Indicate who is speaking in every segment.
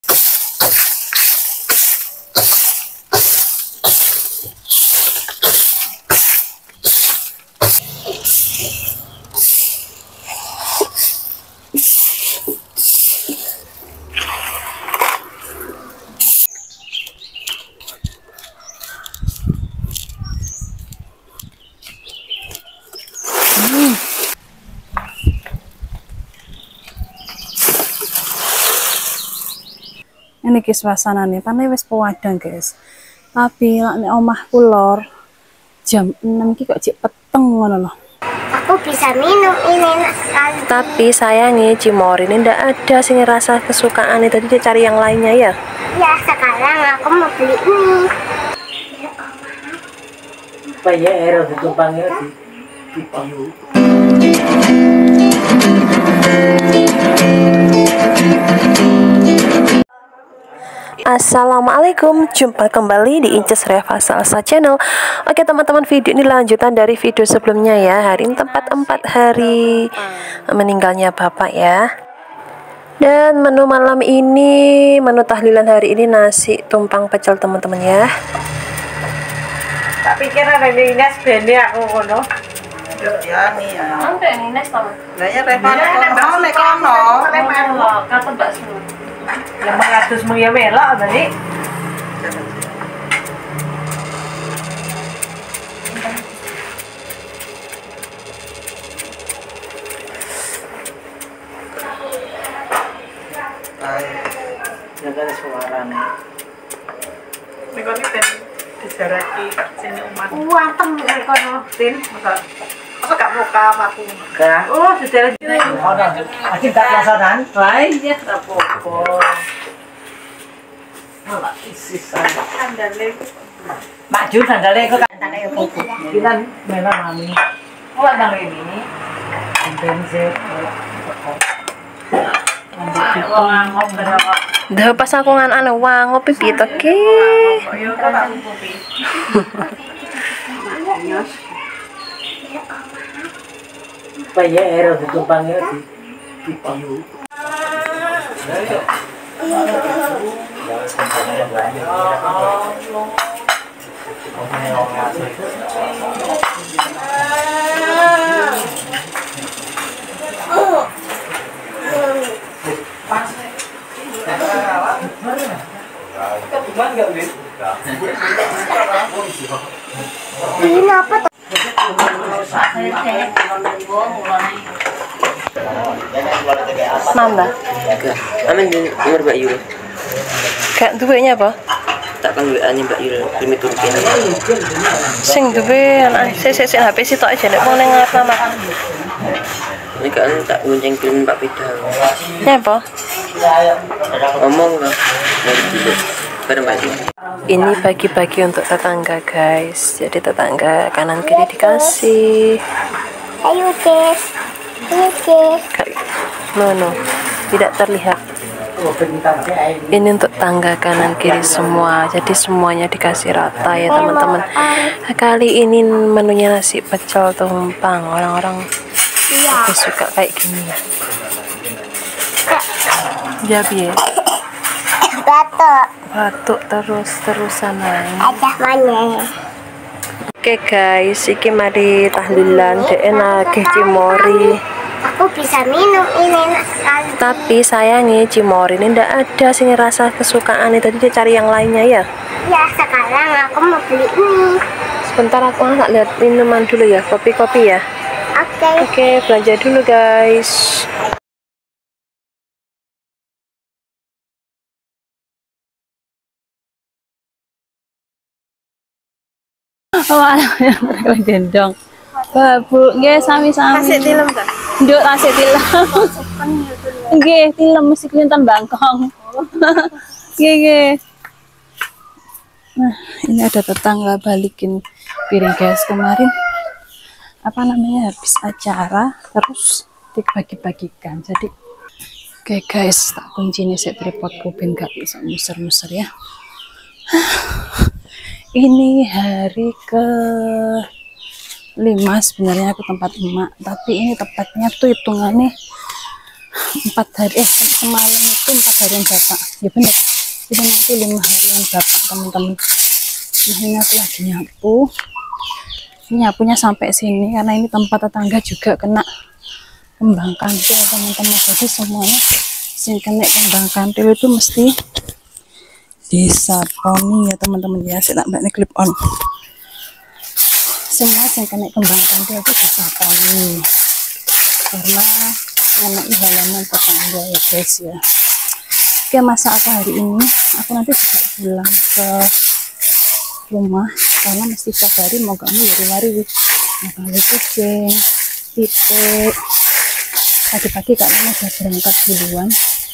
Speaker 1: Ini guys suasananya, panai wis pewadang guys. Tapi nek omahku lor jam 6 ki kok cek peteng ngono loh.
Speaker 2: Aku bisa minum ini enak sekali.
Speaker 3: Tapi sayangnya Cimori ini ndak ada sih rasa kesukaan tadi dia cari yang lainnya ya.
Speaker 2: Ya sekarang aku mau beli ini.
Speaker 4: Apa ya harus ditumpangnya di payu.
Speaker 3: Assalamualaikum, jumpa kembali di Inces Reva Salsa Channel. Oke teman-teman, video ini lanjutan dari video sebelumnya ya. Hari ini tepat 4 hari meninggalnya bapak ya. Dan menu malam ini, menu tahlilan hari ini nasi tumpang pecel teman-teman ya.
Speaker 5: Tak pikir ada di Ines bende aku kono.
Speaker 4: Ya nih ya.
Speaker 3: Sampai Ines tahu.
Speaker 4: Lah ya Reva nek kono.
Speaker 3: Kata bakso.
Speaker 5: Yang mengatus mengia melok tadi.
Speaker 4: Jaga suara nih.
Speaker 5: Niku iki dijaraki sini umat.
Speaker 2: Watem kono.
Speaker 5: Tin, masa gak muka aku.
Speaker 4: Enggak.
Speaker 5: Oh, dijaraki.
Speaker 4: Oh, masih tak biasanan.
Speaker 5: Baik ya, apa-apa.
Speaker 4: Malah isisan.
Speaker 5: Sandale.
Speaker 4: Maju sandalnya kok kantane yo kok. Kita memang mami.
Speaker 5: Oh, bang ini.
Speaker 4: Bensin.
Speaker 5: Wong angop berapa?
Speaker 3: Dah pas aku ngan anu wang ngopi piye ke.
Speaker 5: Yo tak kopi.
Speaker 4: Apa ya harus ditumpangnya di payu.
Speaker 2: Ini apa tuh?
Speaker 3: Nambah.
Speaker 6: Amin nomor Mbak Yul.
Speaker 3: Gak duwenya apa?
Speaker 6: Tak kan WA-nya Mbak Yul, primi Turki.
Speaker 3: Sing duwe anak sik HP sitok aja nek wong ning ngarep
Speaker 6: Ini kan tak gonceng film Pak Pidal.
Speaker 3: Nyapa?
Speaker 6: Ngomong lah. Dari dulu. Bareng Mbak Yul.
Speaker 3: Ini bagi-bagi untuk tetangga guys. Jadi tetangga kanan kiri dikasih.
Speaker 2: Ayo Des. Ini Des.
Speaker 3: No, tidak terlihat. Ini untuk tangga kanan kiri semua. Jadi semuanya dikasih rata ya teman-teman. Kali ini menunya nasi pecel tumpang. Orang-orang lebih suka kayak gini ya. Ya biar batuk terus-terusan aja.
Speaker 2: Ada mana?
Speaker 3: Oke guys, iki mari tahlilan DN nagih Cimori.
Speaker 2: Aku bisa minum ini enak sekali.
Speaker 3: Tapi sayangnya Cimori ini ndak ada sih rasa kesukaan tadi dia cari yang lainnya ya.
Speaker 2: Ya sekarang aku mau beli ini.
Speaker 3: Sebentar aku nak lihat minuman dulu ya, kopi-kopi ya. Oke, belanja dulu guys.
Speaker 1: Oh, anaknya mereka gendong. Babu, nggih sami-sami.
Speaker 3: Kasih film kan?
Speaker 1: Nduk tasik tilem. Nggih, tilem mesti klinten bangkong. Nggih. Nah, ini ada tetangga balikin piring guys kemarin. Apa namanya habis acara terus dibagi-bagikan. Jadi oke guys, tak kunci nih set tripodku ben gak bisa muser-muser ya. Ini hari ke 5 sebenarnya aku tempat emak, tapi ini tepatnya tuh hitungannya semalam itu 4 harian bapak ya bener, itu nanti 5 harian bapak teman-teman. Nah ini aku lagi nyapunya sampai sini karena ini tempat tetangga juga kena kembang kantil teman-teman, jadi semuanya sing kena kembang kantil itu mesti disaponi ya teman-teman ya. Saya tak mbaknya clip on, semua sing kena kembang kantil itu disaponi karena mengenai halaman tetangga ya guys ya. Oke, masa aku hari ini aku nanti juga pulang ke rumah karena mesti setiap hari mau kamu lari-lari mau kucing titik. Pagi-pagi Kak Lena udah berangkat duluan.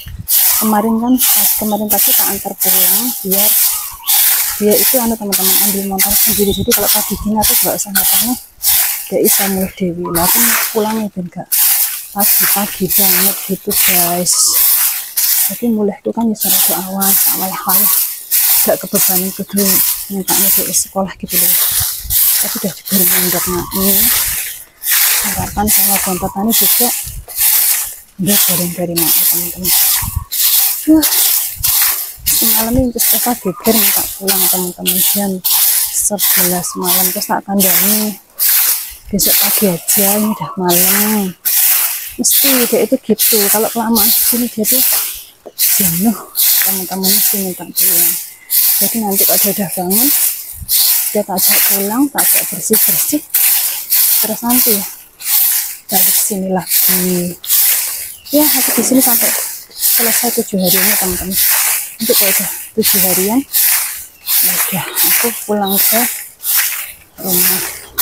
Speaker 1: Kemarin pagi tak antar pulang biar dia itu teman-teman ambil motor sendiri, jadi kalau pagi gini aku gak usah ngapain, dia bisa mulai dewi lah. Aku pulang itu enggak pagi-pagi banget gitu guys, jadi mulai itu kan bisa rada awan awal gak kebebanan kudu mintanya ke sekolah gitu loh. Tapi udah diberi mandok ini harapan sama kontakannya juga udah dari mak teman-teman. Malam ini terus kita geger minta pulang teman-teman jam 11 malam, terus tak kandani besok pagi aja, ini udah malam. Mesti dia itu gitu, kalau kelamaan sini dia tuh jenuh teman-teman, mesti minta pulang. Jadi nanti kalau dia udah bangun dia tak ajak pulang, tak ajak bersih-bersih, terus nanti ya balik sini lagi ya. Aku di sini sampai selesai 7 hariannya teman-teman. Nanti kalau udah 7 harian ya udah aku pulang ke rumah.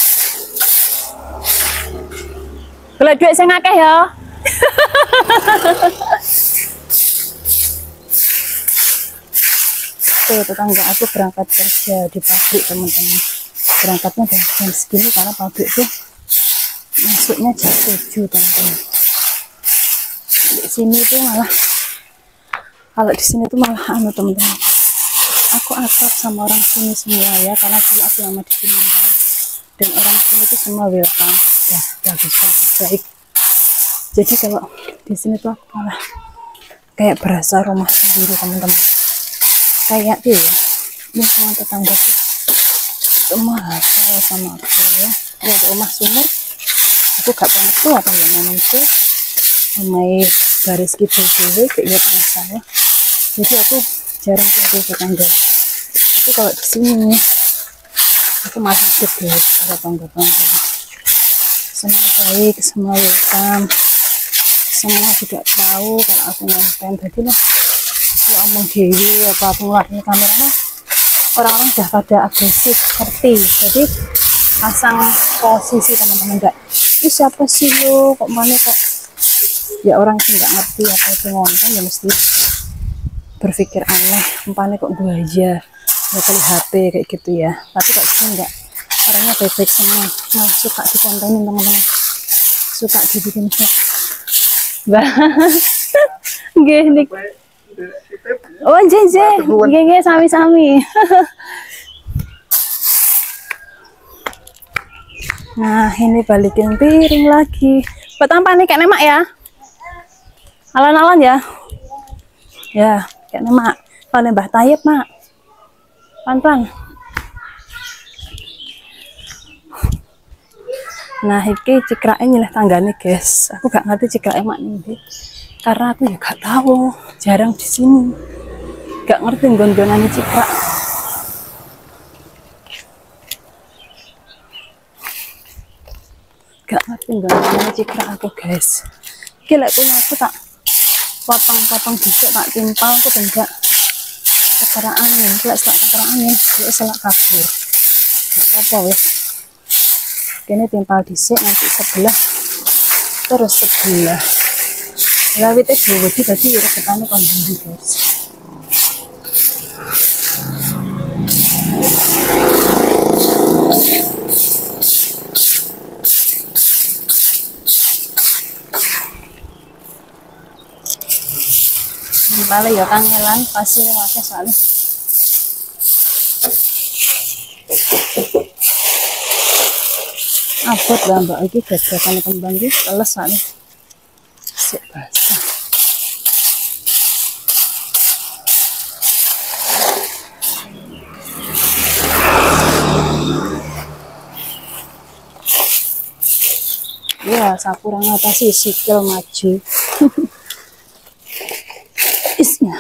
Speaker 1: Kalau duit saya ngakeh ya. Tuh tetangga aku berangkat kerja di pabrik teman-teman, berangkatnya jam segini karena pabrik tuh masuknya jam 7 teman-teman. Di sini tuh malah, kalau di sini tuh malah teman-teman, aku akrab sama orang sini semua ya, karena dulu aku lama di sini kan, dan orang sini tuh semua welcome, udah bisa baik. Jadi kalau di sini tuh aku malah kayak berasa rumah sendiri teman-teman. Kayak tuh ya, ini sama tetangga tuh semua hafal sama aku ya. Dia ada rumah sumur, aku gak banget tuh apa ya namanya tuh, namanya garis gitu kayak tanah saya. Jadi aku jarang ketemu tetangga. Tapi kalau di sini aku masih hidup ya para tangga-tangga. Semua baik, semua welcome. Semua juga tahu kalau aku nonton. Jadi lah, kalau omong dewi apa aku ngeluarin kamera, orang-orang udah pada agresif seperti. Jadi pasang posisi teman-teman, enggak ini siapa sih lo kok mana kok, ya orang sih nggak ngerti apa itu ngonten ya mesti berpikir aneh, umpamanya kok gue aja nggak kali HP kayak gitu ya. Tapi kok sih enggak, orangnya baik-baik semua, malah suka dikontenin teman-teman, suka dibikin vlog. Gini oh jeje gini sami-sami. Nah ini balikin piring lagi buat apa nih kayak nemak ya, alon-alon ya, ya kayak nemak kalau nembah tayep mak pelan-pelan. Nah iki cikraknya nyileh tanggane guys, aku gak ngerti cikraknya mak nih karena aku ya gak tahu, jarang di sini, gak ngerti gon-gonannya cikrak. Gak ngerti gon-gonannya cikrak aku guys. Gila aku tak potong-potong bisa tak timpal aku dan gak ketara angin, gila selak ketara angin, gila selak kabur. Gak apa-apa wes. Ini timpal disik nanti sebelah terus sebelah. Lawitnya dua wedi tadi reketannya kondisi guys. Balik ya kangelan pasir wae soalnya. Abot lah mbak iki gajakan kembang iki teles soalnya. Sik basah. Ya, sapu kurang ngatasi sikil maju. Isnya.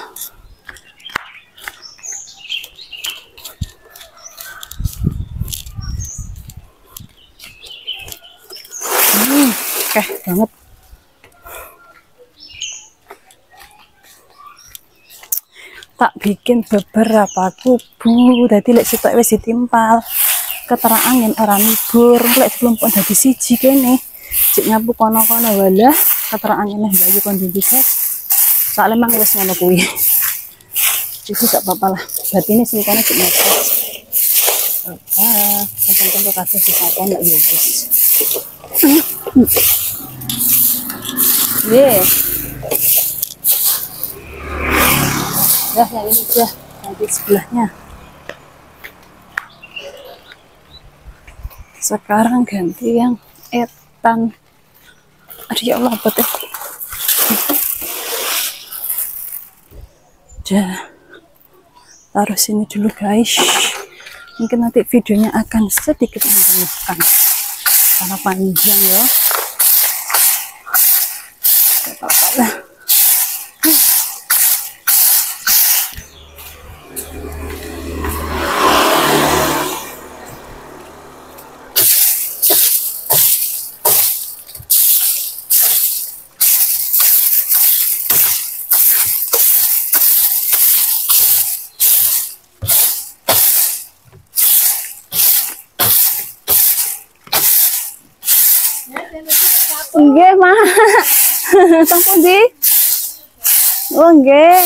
Speaker 1: Oke banget. Tak bikin beberapa kubu, jadi lek sitok wis ditimpal keterang angin ora nibur, lek sebelum pun dadi siji kene cek nyapu kono-kono walah keterang angin bayu kon ndi guys. Soalnya emang wis ngono kuwi. Jadi gak apa-apa lah. Berarti ini sing kono cek nyapu. Tentu kasih disakon lek yo wis. Ye. Ya, yang ini udah nanti sebelahnya. Sekarang ganti yang etan. Aduh ya Allah, betul. Udah. Taruh sini dulu guys. Mungkin nanti videonya akan sedikit menjenuhkan karena panjang ya. Gak apa-apa lah. Nggih, Mak. Teng pundi? Oh, nggih.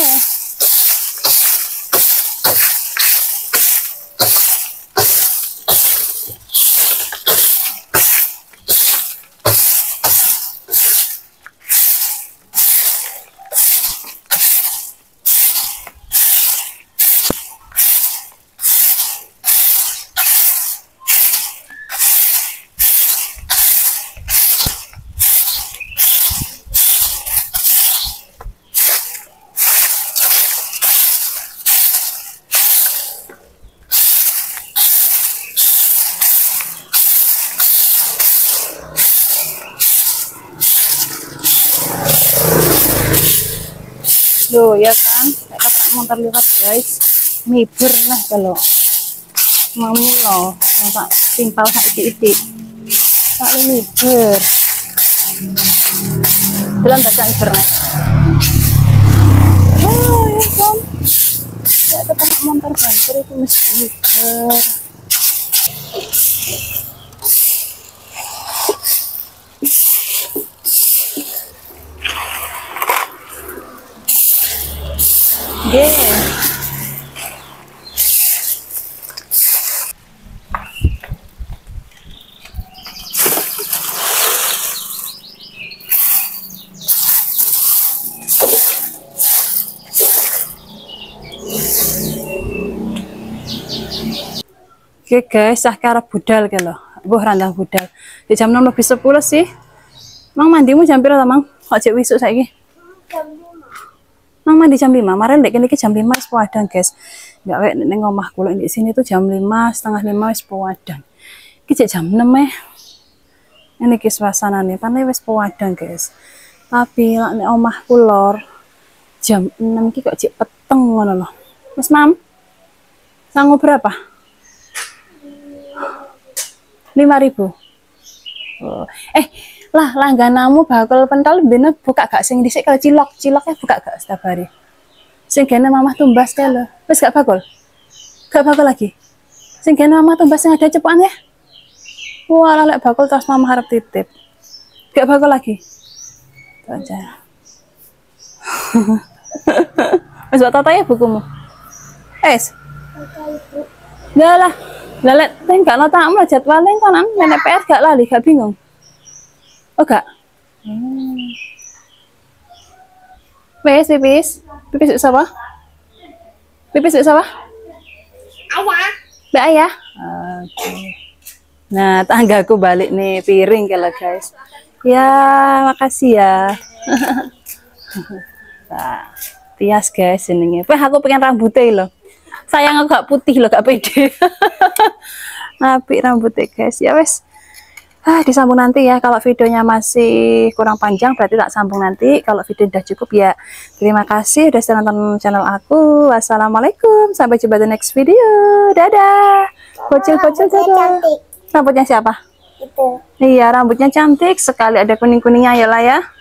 Speaker 1: Loh ya kan, kita pernah motor lewat guys, mibur lah kalau mau lo, tak timpal saiki tak mibur. Bilang baca internet. Oh ya kan, ya ketemu motor banter itu mesti mibur. Yeah. Oke guys, sah ke arah budal ke lo. Buh randang budal. Di jam 6 lebih 10 sih. Mang mandimu jam berapa, Mang? Kok cek wisuk saiki? Mang mandi jam 5. Kemarin dek kene iki jam 5 wis padang, guys. Enggak wek ning omah kula di sini tuh jam 5, setengah 5 wis padang. Iki cek jam 6 Ini ki suasanane, pane wis padang, guys. Tapi lek nek omah kula jam 6 iki kok cek peteng ngono lho. Wis, Mam? Sanggup berapa? 5.000. Oh. Lah langganamu bakal pentol bene buka gak sing dhisik kalau ciloknya buka gak setiap hari. Sing kene mamah tumbas kae lho. Wis gak bakal? Gak bakal lagi. Sing kene mamah tumbas sing ada cepukan ya. Wah, lek bakal terus mamah harap titip. Gak bakal lagi. Aja. Wis tak tata ya bukumu. Enggak lah. Lalet gak notakmu jadwalnya kan nenek PR gak lali, gak bingung. Oh gak? Pipis siapa? Pipis siapa?
Speaker 2: Ayah.
Speaker 1: Mbak Ayah? Oke. Nah, tanggaku balik nih piring kalau guys. Ya, makasih ya. Nah, Tias guys jenenge. Aku pengen rambutnya loh. Sayang aku gak putih loh, gak pede. Apik rambutnya guys. Ya wes. disambung nanti ya. Kalau videonya masih kurang panjang berarti tak sambung nanti. Kalau video udah cukup ya. Terima kasih udah nonton channel aku. Wassalamualaikum, sampai jumpa di next video. Dadah. Bocil-bocil dadah. Rambutnya siapa?
Speaker 2: Itu.
Speaker 1: Iya, rambutnya cantik sekali, ada kuning-kuningnya ya lah ya.